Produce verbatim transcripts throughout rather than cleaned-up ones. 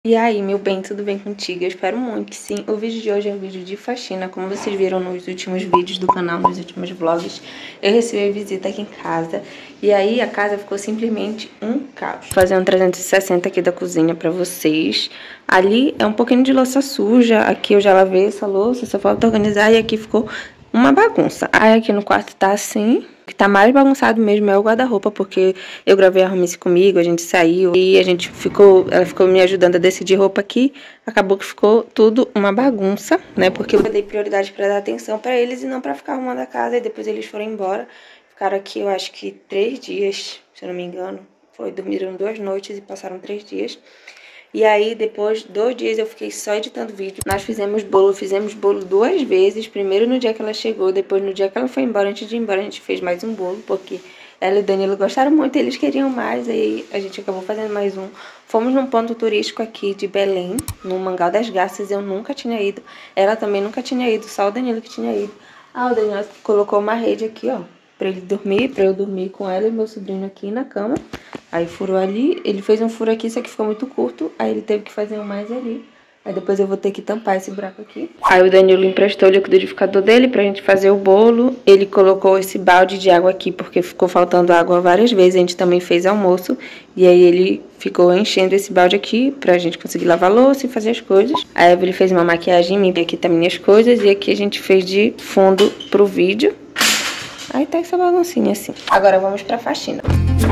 E aí, meu bem, tudo bem contigo? Eu espero muito que sim. O vídeo de hoje é um vídeo de faxina, como vocês viram nos últimos vídeos do canal, nos últimos vlogs. Eu recebi visita aqui em casa e aí a casa ficou simplesmente um caos. Vou fazer um trezentos e sessenta aqui da cozinha pra vocês. Ali é um pouquinho de louça suja, aqui eu já lavei essa louça, só falta organizar e aqui ficou uma bagunça. Aí aqui no quarto tá assim. O que tá mais bagunçado mesmo é o guarda-roupa, porque eu gravei a Arrume-se Comigo, a gente saiu e a gente ficou, ela ficou me ajudando a decidir roupa aqui, acabou que ficou tudo uma bagunça, né, porque eu dei prioridade pra dar atenção pra eles e não pra ficar arrumando a casa, e depois eles foram embora, ficaram aqui eu acho que três dias, se eu não me engano, foi, dormiram duas noites e passaram três dias. E aí, depois, dois dias eu fiquei só editando vídeo. Nós fizemos bolo, fizemos bolo duas vezes. Primeiro no dia que ela chegou, depois no dia que ela foi embora. Antes de ir embora, a gente fez mais um bolo, porque ela e o Danilo gostaram muito, eles queriam mais. Aí a gente acabou fazendo mais um. Fomos num ponto turístico aqui de Belém, no Mangal das Garças. Eu nunca tinha ido. Ela também nunca tinha ido, só o Danilo que tinha ido. Ah, o Danilo colocou uma rede aqui, ó, pra ele dormir, pra eu dormir com ela e meu sobrinho aqui na cama. Aí furou ali, ele fez um furo aqui, só que ficou muito curto, aí ele teve que fazer um mais ali. Aí depois eu vou ter que tampar esse buraco aqui. Aí o Danilo emprestou o liquidificador dele pra gente fazer o bolo. Ele colocou esse balde de água aqui, porque ficou faltando água várias vezes. A gente também fez almoço, e aí ele ficou enchendo esse balde aqui pra gente conseguir lavar a louça e fazer as coisas. Aí a Evelyn fez uma maquiagem em mim, aqui tá minhas coisas, e aqui a gente fez de fundo pro vídeo. Aí tá essa baguncinha assim. Agora vamos pra faxina.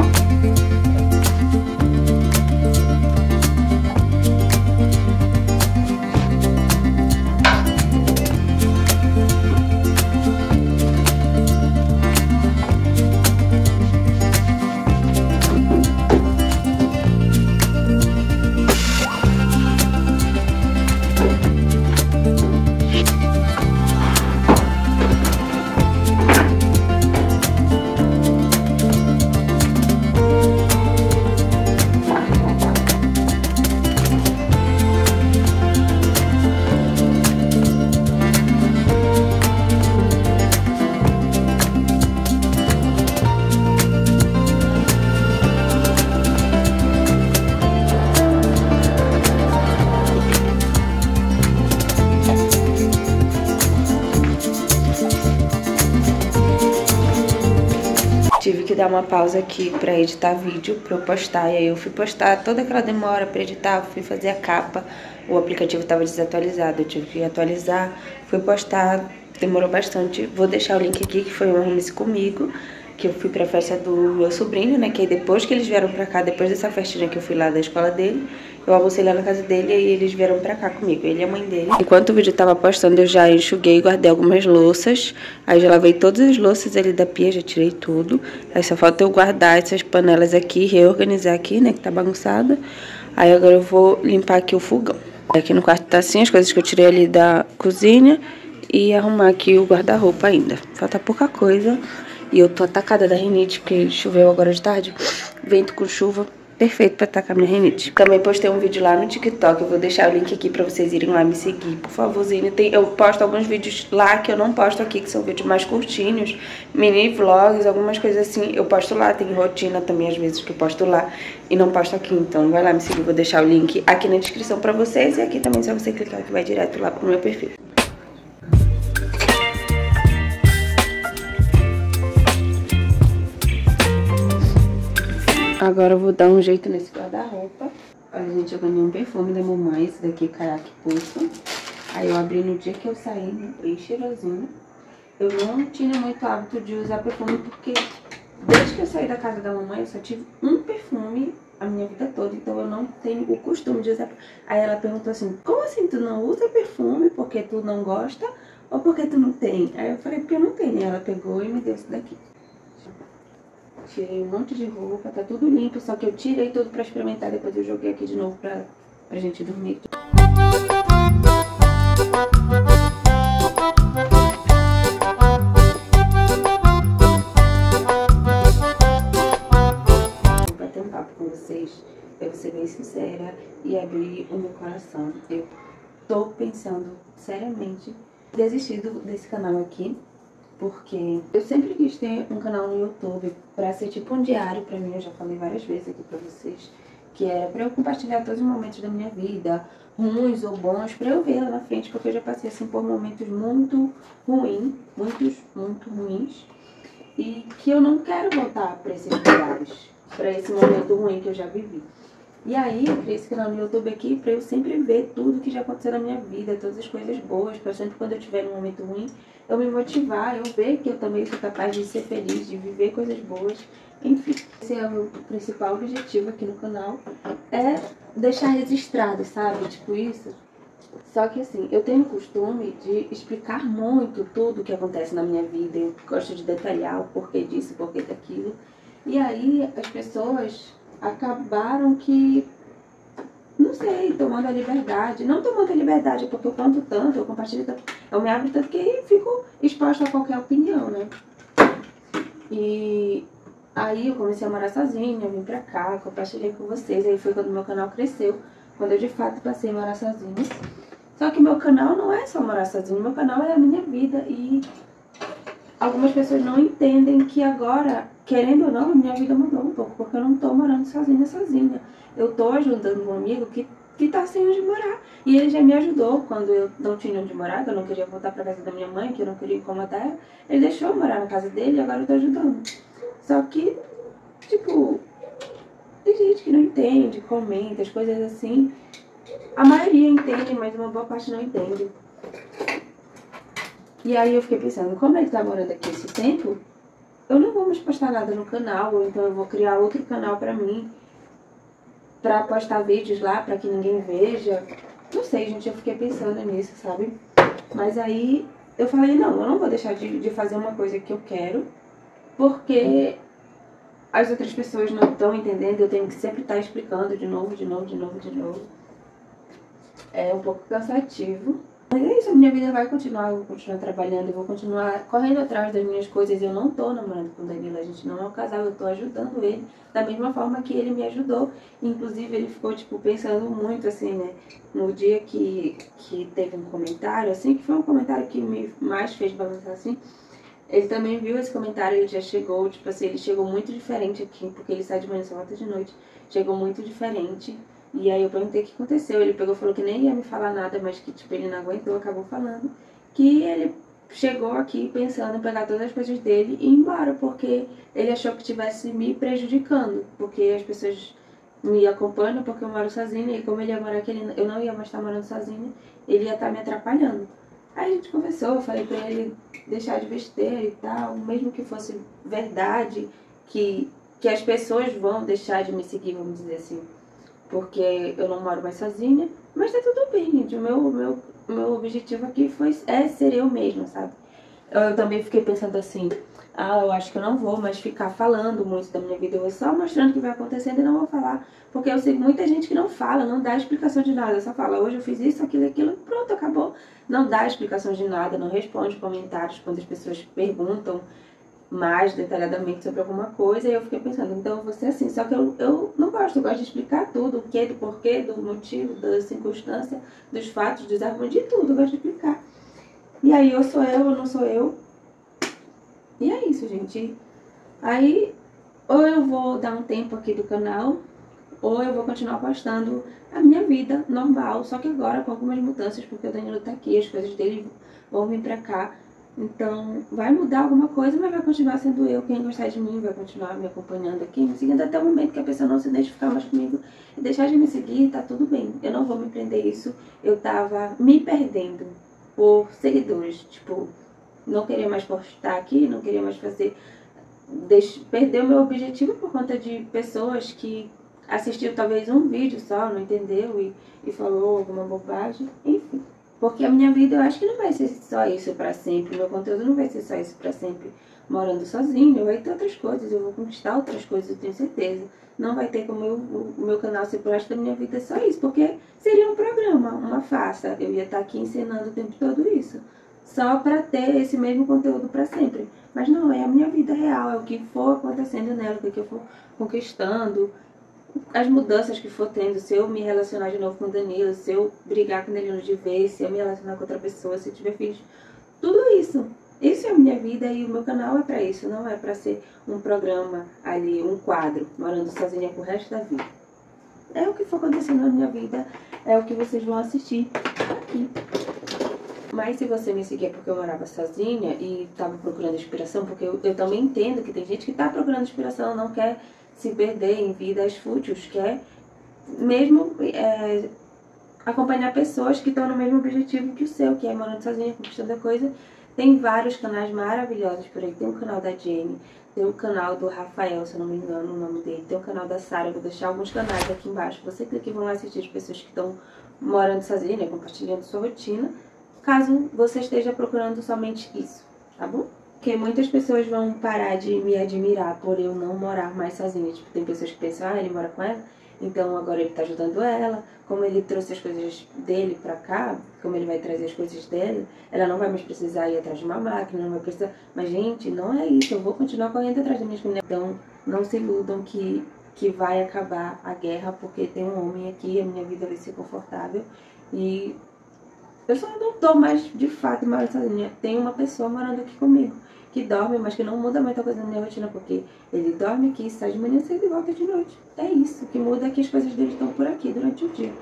Tive que dar uma pausa aqui pra editar vídeo, pra eu postar. E aí eu fui postar, toda aquela demora pra editar, fui fazer a capa. O aplicativo tava desatualizado, eu tive que atualizar. Fui postar, demorou bastante. Vou deixar o link aqui, que foi o Arrume-se Comigo, que eu fui pra festa do meu sobrinho, né? Que aí depois que eles vieram pra cá, depois dessa festinha que eu fui lá da escola dele, eu almocei lá na casa dele e aí eles vieram pra cá comigo, ele e a mãe dele. Enquanto o vídeo tava postando, eu já enxuguei e guardei algumas louças. Aí já lavei todas as louças ali da pia, já tirei tudo. Aí só falta eu guardar essas panelas aqui, reorganizar aqui, né, que tá bagunçada. Aí agora eu vou limpar aqui o fogão. Aqui no quarto tá assim, as coisas que eu tirei ali da cozinha. E arrumar aqui o guarda-roupa ainda. Falta pouca coisa. E eu tô atacada da rinite, porque choveu agora de tarde. Vento com chuva, perfeito pra atacar minha rinite. Também postei um vídeo lá no TikTok, eu vou deixar o link aqui pra vocês irem lá me seguir, por favorzinho. Tem, eu posto alguns vídeos lá que eu não posto aqui, que são vídeos mais curtinhos, mini vlogs, algumas coisas assim. Eu posto lá, tem rotina também às vezes que eu posto lá e não posto aqui. Então vai lá me seguir, vou deixar o link aqui na descrição pra vocês. E aqui também, se você clicar, que vai direto lá pro meu perfil. Agora eu vou dar um jeito nesse guarda-roupa. Olha, gente, eu ganhei um perfume da mamãe, esse daqui, Caraque Pulso. Aí eu abri no dia que eu saí, né, bem cheirosinho. Eu não tinha muito hábito de usar perfume, porque desde que eu saí da casa da mamãe, eu só tive um perfume a minha vida toda. Então eu não tenho o costume de usar. Aí ela perguntou assim, como assim tu não usa perfume porque tu não gosta ou porque tu não tem? Aí eu falei, porque eu não tenho. E ela pegou e me deu esse daqui. Tirei um monte de roupa, tá tudo limpo, só que eu tirei tudo pra experimentar, depois eu joguei aqui de novo pra, pra gente dormir. Vou bater um papo com vocês, eu vou ser bem sincera e abrir o meu coração. Eu tô pensando seriamente em desistir desse canal aqui. Porque eu sempre quis ter um canal no YouTube pra ser tipo um diário pra mim. Eu já falei várias vezes aqui pra vocês que era pra eu compartilhar todos os momentos da minha vida, ruins ou bons, pra eu ver lá na frente, porque eu já passei assim por momentos muito ruins, muitos, muito ruins, e que eu não quero voltar pra esses lugares, pra esse momento ruim que eu já vivi. E aí eu criei esse canal no YouTube aqui pra eu sempre ver tudo que já aconteceu na minha vida, todas as coisas boas, pra sempre quando eu tiver num momento ruim, eu me motivar, eu ver que eu também sou capaz de ser feliz, de viver coisas boas. Enfim, esse é o meu principal objetivo aqui no canal, é deixar registrado, sabe? Tipo isso. Só que assim, eu tenho o costume de explicar muito tudo o que acontece na minha vida, eu gosto de detalhar o porquê disso, o porquê daquilo. E aí as pessoas acabaram que, não sei, tomando a liberdade, não tomando a liberdade, porque eu conto tanto, eu compartilho tanto, eu me abro tanto que aí fico exposta a qualquer opinião, né? E aí eu comecei a morar sozinha, eu vim pra cá, compartilhei com vocês, aí foi quando meu canal cresceu, quando eu de fato passei a morar sozinha. Só que meu canal não é só morar sozinha, meu canal é a minha vida e algumas pessoas não entendem que agora, querendo ou não, a minha vida mudou um pouco, porque eu não tô morando sozinha, sozinha. Eu tô ajudando um amigo que, que tá sem onde morar. E ele já me ajudou quando eu não tinha onde morar, que eu não queria voltar pra casa da minha mãe, que eu não queria incomodar ela. Ele deixou eu morar na casa dele e agora eu tô ajudando. Só que, tipo, tem gente que não entende, comenta, as coisas assim. A maioria entende, mas uma boa parte não entende. E aí eu fiquei pensando, como ele tá morando aqui esse tempo, eu não vou mais postar nada no canal, ou então eu vou criar outro canal pra mim, pra postar vídeos lá, pra que ninguém veja. Não sei, gente, eu fiquei pensando nisso, sabe? Mas aí eu falei, não, eu não vou deixar de, de fazer uma coisa que eu quero, porque as outras pessoas não estão entendendo, eu tenho que sempre estar explicando de novo, de novo, de novo, de novo. É um pouco cansativo. Mas é isso, a minha vida vai continuar, eu vou continuar trabalhando, eu vou continuar correndo atrás das minhas coisas. Eu não tô namorando com o Danilo, a gente não é um casal, eu tô ajudando ele da mesma forma que ele me ajudou. Inclusive ele ficou, tipo, pensando muito, assim, né, no dia que, que teve um comentário, assim, que foi um comentário que me mais fez balançar, assim. Ele também viu esse comentário, ele já chegou, tipo assim, ele chegou muito diferente aqui, porque ele sai de manhã, só volta de noite, chegou muito diferente. E aí eu perguntei o que aconteceu, ele pegou e falou que nem ia me falar nada, mas que tipo, ele não aguentou, acabou falando. Que ele chegou aqui pensando em pegar todas as coisas dele e ir embora, porque ele achou que estivesse me prejudicando, porque as pessoas me acompanham porque eu moro sozinha, e como ele ia morar aqui, eu não ia mais estar morando sozinha, ele ia estar me atrapalhando. Aí a gente conversou, eu falei pra ele deixar de besteira e tal, mesmo que fosse verdade, que, que as pessoas vão deixar de me seguir, vamos dizer assim, porque eu não moro mais sozinha, mas tá tudo bem, gente. O meu, o meu, o meu objetivo aqui foi, é ser eu mesma, sabe? Eu, eu também fiquei pensando assim, ah, eu acho que eu não vou mais ficar falando muito da minha vida, eu vou só mostrando o que vai acontecendo e não vou falar, porque eu sei muita gente que não fala, não dá explicação de nada, só fala, hoje eu fiz isso, aquilo, aquilo, pronto, acabou. Não dá explicação de nada, não responde comentários quando as pessoas perguntam mais detalhadamente sobre alguma coisa, e eu fiquei pensando, então eu vou ser assim, só que eu, eu não gosto, eu gosto de explicar tudo, o que, do porquê, do motivo, da circunstância, dos fatos, dos argumentos, de tudo, eu gosto de explicar. E aí, eu sou eu, eu não sou eu, e é isso, gente. Aí, ou eu vou dar um tempo aqui do canal, ou eu vou continuar postando a minha vida normal, só que agora com algumas mudanças, porque o Danilo tá aqui, as coisas dele vão vir pra cá. Então, vai mudar alguma coisa, mas vai continuar sendo eu. Quem gostar de mim vai continuar me acompanhando aqui, me seguindo até o momento que a pessoa não se identificar mais comigo e deixar de me seguir, tá tudo bem. Eu não vou me prender isso. Eu tava me perdendo por seguidores, tipo, não queria mais postar aqui, não queria mais fazer... Deixe, perder o meu objetivo por conta de pessoas que assistiu talvez um vídeo só, não entendeu e, e falou alguma bobagem, enfim. Porque a minha vida eu acho que não vai ser só isso pra sempre, meu conteúdo não vai ser só isso pra sempre, morando sozinho, vai ter outras coisas, eu vou conquistar outras coisas, eu tenho certeza. Não vai ter como eu, o meu canal ser pro resto da minha vida só isso, porque seria um programa, uma farsa, eu ia estar aqui ensinando o tempo todo isso, só pra ter esse mesmo conteúdo pra sempre. Mas não, é a minha vida real, é o que for acontecendo nela, o que eu for conquistando, as mudanças que for tendo, se eu me relacionar de novo com o Danilo, se eu brigar com o Danilo de vez, se eu me relacionar com outra pessoa, se eu tiver filhos, tudo isso. Isso é a minha vida e o meu canal é pra isso, não é pra ser um programa ali, um quadro, morando sozinha pro resto da vida. é o que for acontecendo na minha vida, é o que vocês vão assistir aqui. Mas se você me seguia porque eu morava sozinha e tava procurando inspiração, porque eu, eu também entendo que tem gente que tá procurando inspiração, não quer se perder em vidas fúteis, quer mesmo é, acompanhar pessoas que estão no mesmo objetivo que o seu, que é morando sozinha, conquistando a coisa. Tem vários canais maravilhosos por aí. Tem o canal da Jenny, tem o canal do Rafael, se eu não me engano o nome dele, tem o canal da Sara. Eu vou deixar alguns canais aqui embaixo. Você clica e vão lá assistir as pessoas que estão morando sozinha, né, compartilhando sua rotina, caso você esteja procurando somente isso, tá bom? Porque muitas pessoas vão parar de me admirar por eu não morar mais sozinha. Tipo, tem pessoas que pensam, ah, ele mora com ela, então agora ele tá ajudando ela. Como ele trouxe as coisas dele pra cá, como ele vai trazer as coisas dela, ela não vai mais precisar ir atrás de uma máquina, não vai precisar... Mas, gente, não é isso, eu vou continuar correndo atrás das minhas meninas. Então, não se iludam que, que vai acabar a guerra, porque tem um homem aqui, a minha vida vai ser confortável. E eu só não tô mais, de fato, morando sozinha. Tem uma pessoa morando aqui comigo, que dorme, mas que não muda muita coisa na minha rotina, porque ele dorme aqui, sai de manhã cedo e volta de noite. É isso, o que muda é que as coisas dele estão por aqui durante o dia.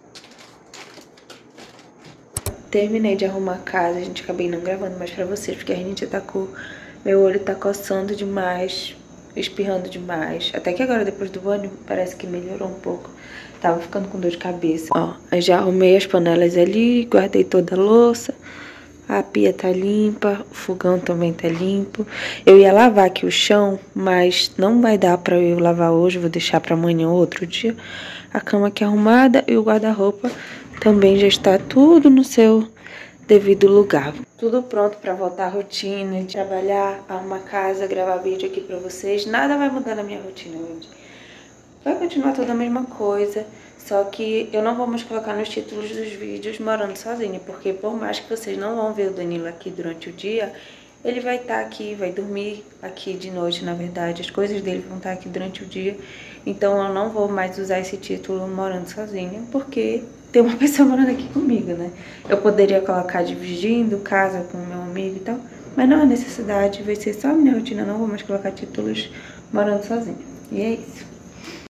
Terminei de arrumar a casa, a gente acabei não gravando mais pra vocês, porque a gente atacou, meu olho tá coçando demais, espirrando demais. Até que agora, depois do banho, parece que melhorou um pouco. Tava ficando com dor de cabeça. Ó, eu já arrumei as panelas ali, guardei toda a louça. A pia tá limpa, o fogão também tá limpo. Eu ia lavar aqui o chão, mas não vai dar pra eu lavar hoje, vou deixar pra amanhã ou outro dia. A cama aqui arrumada e o guarda-roupa também já está tudo no seu devido lugar. Tudo pronto pra voltar à rotina, de trabalhar, arrumar casa, gravar vídeo aqui pra vocês. Nada vai mudar na minha rotina, gente. Vai continuar toda a mesma coisa, só que eu não vou mais colocar nos títulos dos vídeos morando sozinha, porque por mais que vocês não vão ver o Danilo aqui durante o dia, ele vai estar aqui, vai dormir aqui de noite, na verdade, as coisas dele vão estar aqui durante o dia, então eu não vou mais usar esse título morando sozinha, porque tem uma pessoa morando aqui comigo, né? Eu poderia colocar dividindo casa com o meu amigo e tal, mas não há necessidade, vai ser só a minha rotina, eu não vou mais colocar títulos morando sozinha. E é isso.